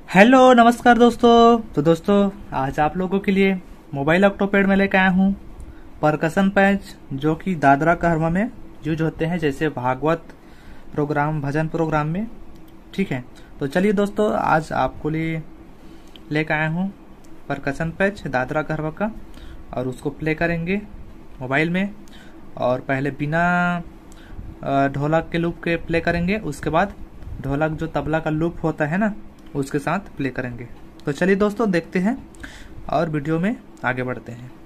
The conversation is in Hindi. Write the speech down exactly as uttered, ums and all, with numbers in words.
हेलो नमस्कार दोस्तों। तो दोस्तों आज आप लोगों के लिए मोबाइल ऑक्टोपैड में लेकर आया हूँ परकसन पैच, जो कि दादरा कहरवा में यूज होते हैं, जैसे भागवत प्रोग्राम, भजन प्रोग्राम में। ठीक है, तो चलिए दोस्तों आज आपको लिए लेकर आया हूँ परकसन पैच दादरा कहरवा का, और उसको प्ले करेंगे मोबाइल में। और पहले बिना ढोलक के लूप के प्ले करेंगे, उसके बाद ढोलक जो तबला का लूप होता है ना, उसके साथ प्ले करेंगे। तो चलिए दोस्तों देखते हैं और वीडियो में आगे बढ़ते हैं।